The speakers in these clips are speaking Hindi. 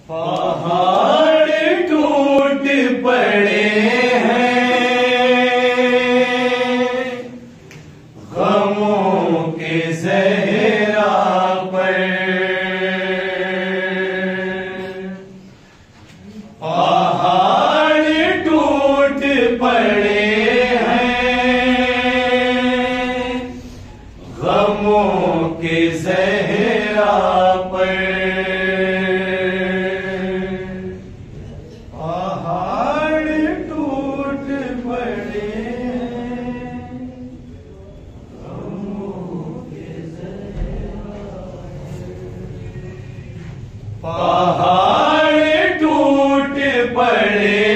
पहाड़ टूट पड़े हैं गमों के सहरा पर। पहाड़ टूट पड़े हैं गमों के सहरा पर। पहाड़ टूट पड़े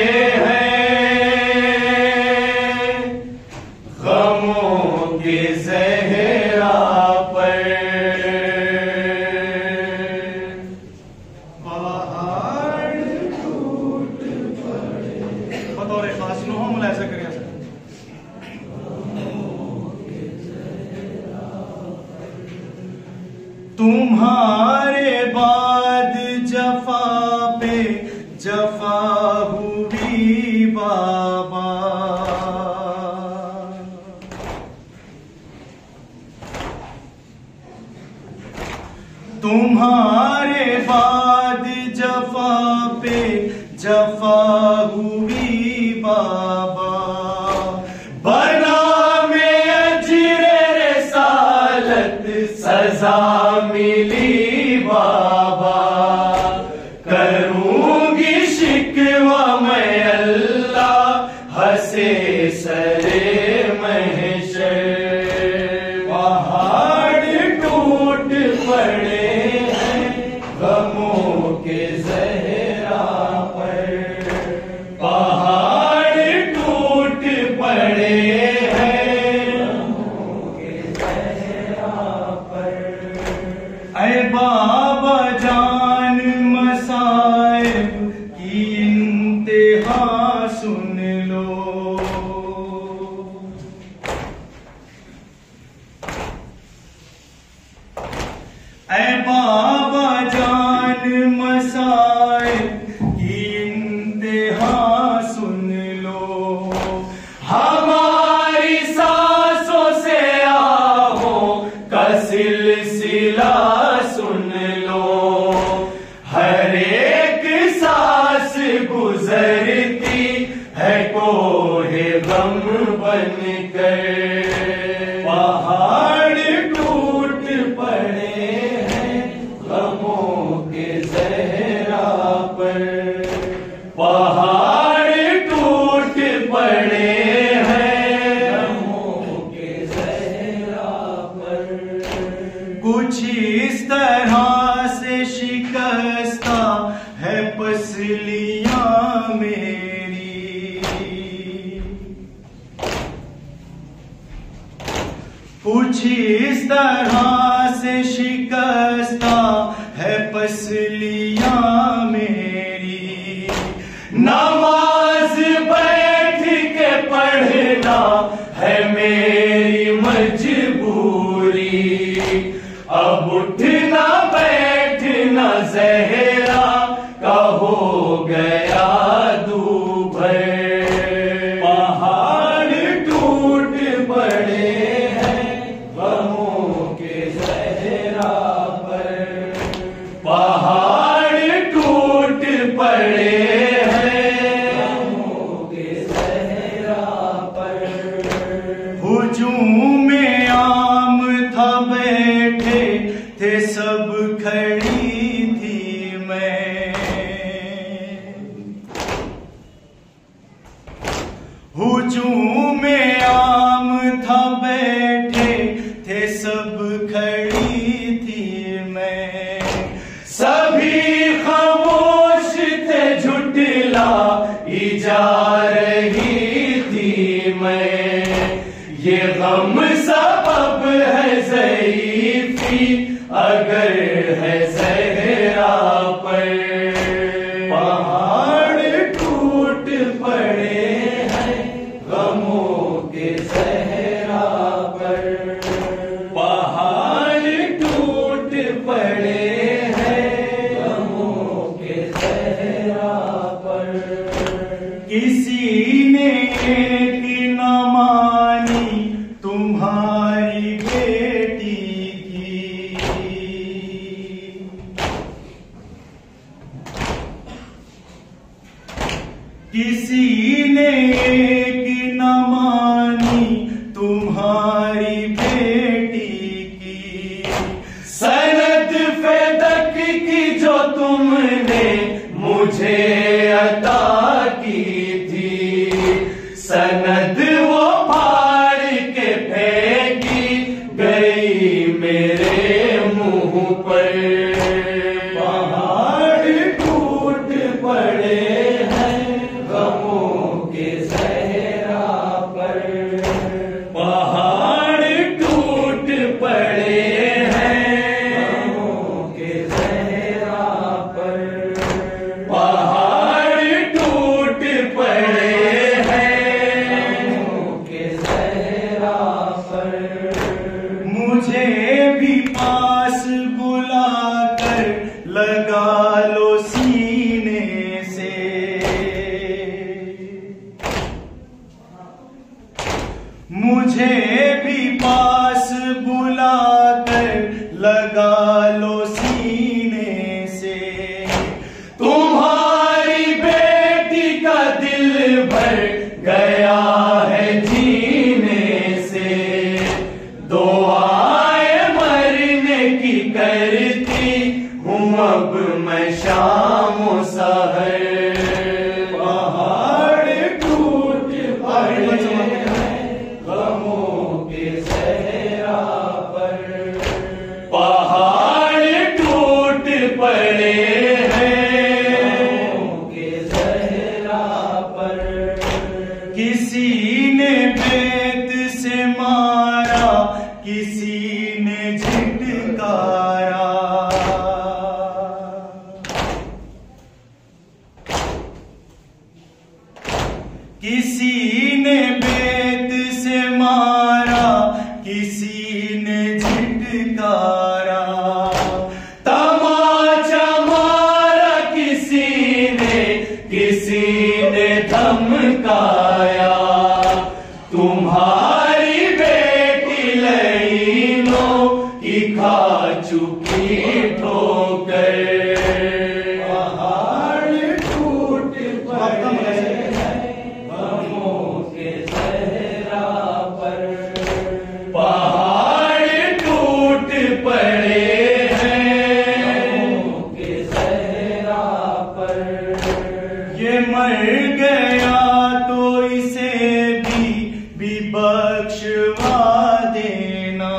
हैं गमों के सहरा पर। पहाड़ टूट पड़े बतौर खास नो हम ऐसा करें सर। तुम्हारे बाद जफा पे जफा हुई बाबा। तुम्हारे बाद जफा पे जफा हुई बाबा। बना में अजरे रिसालत सजा मिली बाबा। करूंगी शिकवा मैं अल्लाह हंसे सरे महशर। पहाड़ टूट पड़े हैं गमों के सहरा पर। पहाड़ टूट पड़े हैं गमों के सहरा पर। ऐ बाबा जान मसाइब की इंतहा सुन लो। ऐ बाबा जान मसाइब की इंतहा सुन लो। हमारी सांसों से आहों का सिलसिला सुन लो। हर एक सांस गुजरती है कोहे गम बनकर। पहाड़ टूट पड़े हैं गमों के सहरा पर। पहाड़ टूट पड़े हैं गमों के सहरा पर। कुछ इस तरह से शिकस्ता है पसलियां मेरी। कुछ इस तरह से शिकस्ता है पसलियां मेरी। नमाज बैठ के पढ़ना है मेरी मजबूरी। अब उठना बैठना ज़हरा का हो गया दूभर। पहाड़ टूट पड़े हैं गमों के सहरा पर। पहाड़ टूट पड़े हैं गमों के सहरा पर। हुजूम में आम था बैठे थे सब खड़ी थी मैं। हुजूम में आम था बैठे थे सब खड़ी थी मैं। सभी खामोश थे झुटला जा रही थी मैं। ये गम सबब है ज़ईफ़ी अगर है ज़हरा पर। पहाड़ टूट पड़े हैं गमों के सहरा पर। पहाड़ टूट पड़े हैं गमों के की जो तुमने मुझे अता की थी, सनद वो फाड़ के फेंकी गई मेरे मुंह पर। पहाड़ टूट पड़े हैं गमों के सहरा पर, पहाड़ टूट पड़े हैं गमों के सहरा पर, पहाड़ टूट पड़े हैं गमों के सहरा पर। मुझे भी पास बुलाकर लगा लो सीने से, मुझे भी पास बुलाकर लगा लो सीने से। तुम्हारी बेटी का दिल भर गया है जीने से, दुआएं मरने की करती हूँ अब मैं शाम सहर। पहाड़ टूट पड़े हैं गमों के सहरा पर, पहाड़ टूट पड़े हैं गमों के सहरा पर। किसी ने बेत से मारा, किसी ने झिटकारा, किसी ने बेत से मारा, किसी ने झिटकारा, तमाचा मारा किसी ने धमकाया। तुम्हारी बेटी लाइनों की खा चुकी ठोकर, पहाड़ टूट पड़े हैं गमों के सहरा पर, पहाड़ टूट पड़े हैं गमों के सहरा पर। ये मर गया तो इसे भी बख्शवा देना,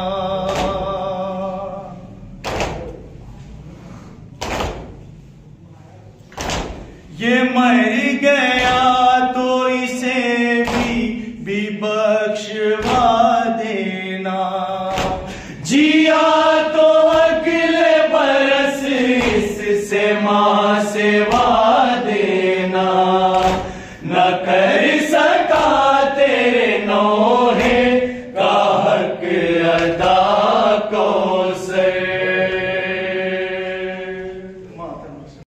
ये मर गया तो इसे भी बख्शवा देना। जिया तो अगले बरस इससे मां सेवा देना, न कर